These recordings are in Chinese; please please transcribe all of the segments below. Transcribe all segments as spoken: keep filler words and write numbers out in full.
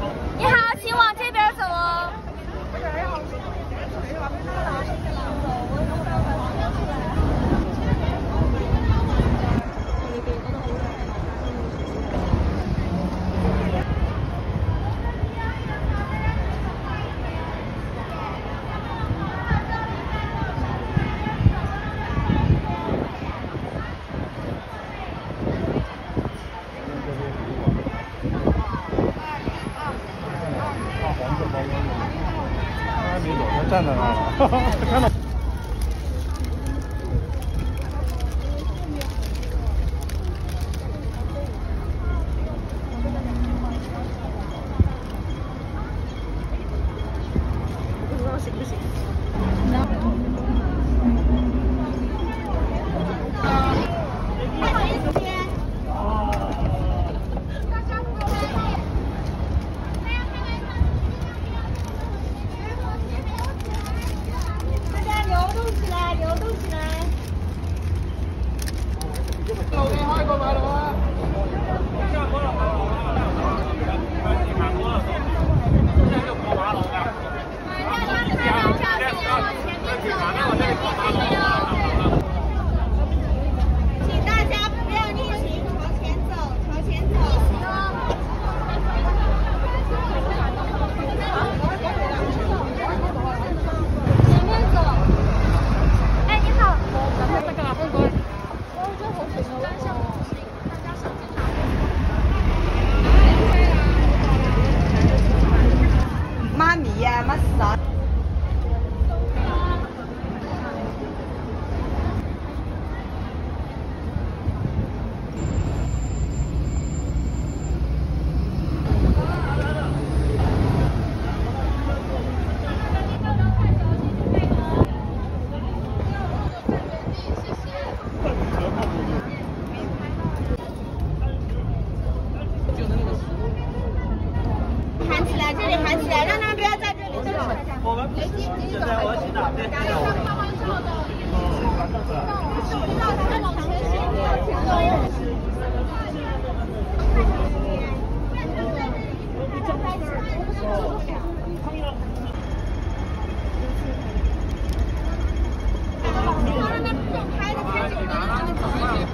你好，请往这边走哦。 站在那儿了，看到。不知道行不行？妈咪呀，妈死了！喊起来，这里喊起来，让他们不要在这里动。我们现在我请哪边？再往前行，开的太久了。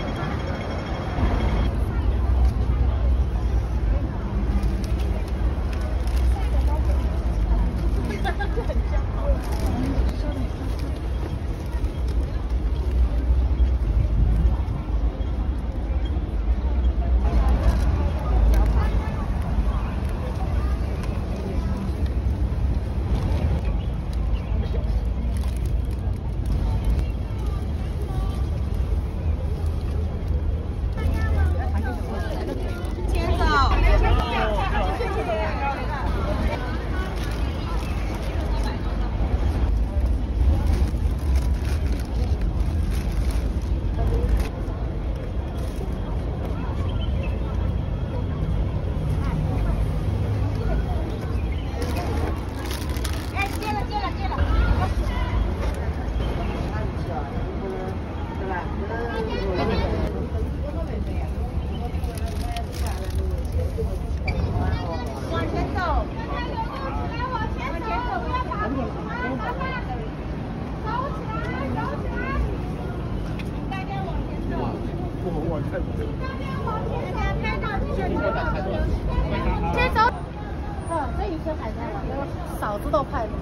先走。嗯，这一车还在吗？嫂子都快了。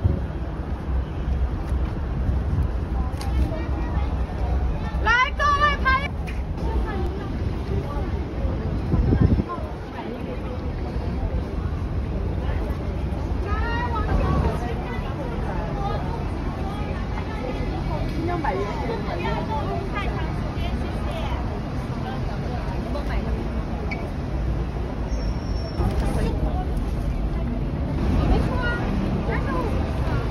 来，各位拍。两百元。太长时间，谢谢。我买的。没错啊，三十五。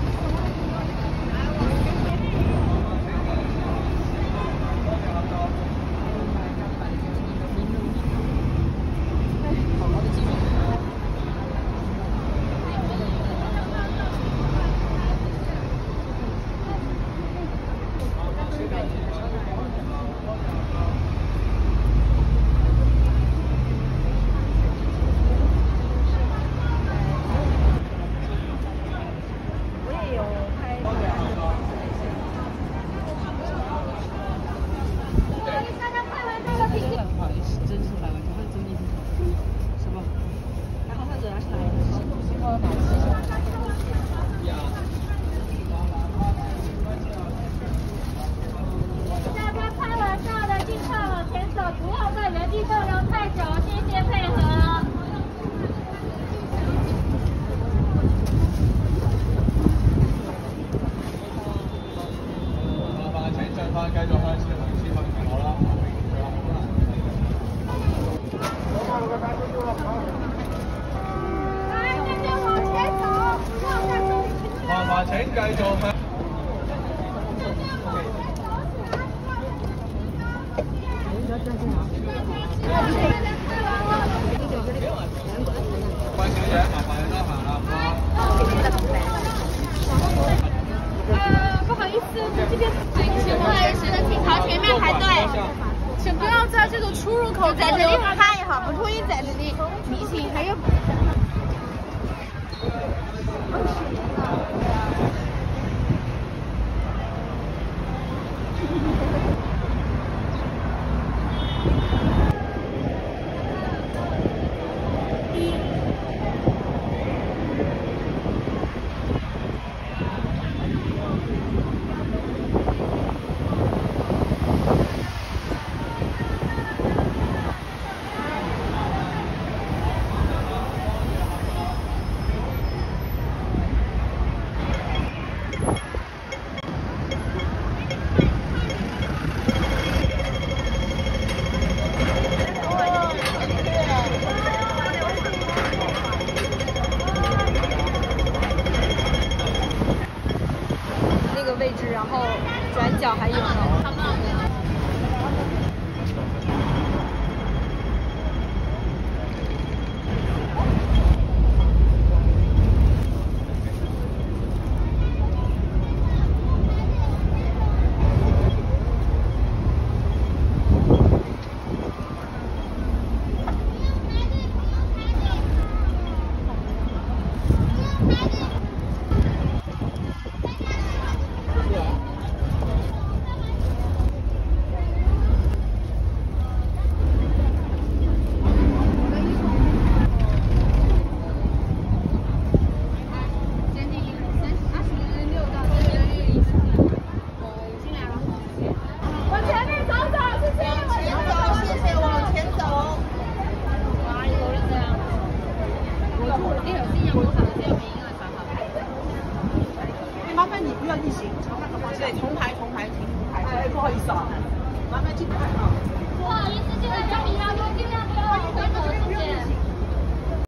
繼續向。 關小姐，麻煩你得閒啦，唔該。 呃，不好意思，你这边请不好意思，请朝前面排队，请不要在这个出入口在这里看一下，不可以在这里提醒，还有。 位置，然后转角还有呢。 麻烦你不要逆行，朝那个方向。对，重排重排，停重排。哎，不好意思啊，麻烦尽快啊。